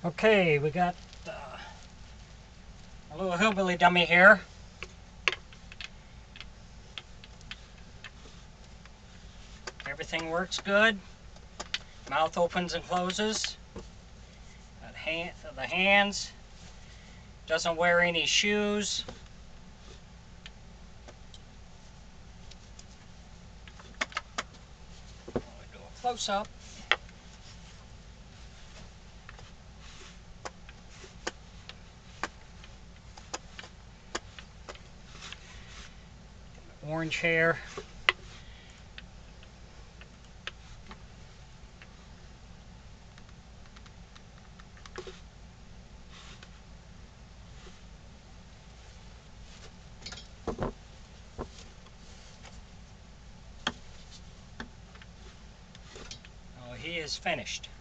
Okay, we got a little hillbilly dummy here. Everything works good. Mouth opens and closes. The hands. Doesn't wear any shoes. We'll do a close-up. Orange hair. Oh, he is finished.